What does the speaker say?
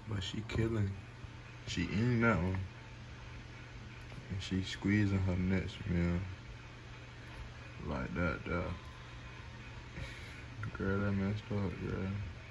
But she killing. She eating that one. And she squeezing her next meal. Like that, though. Girl, that messed up, girl.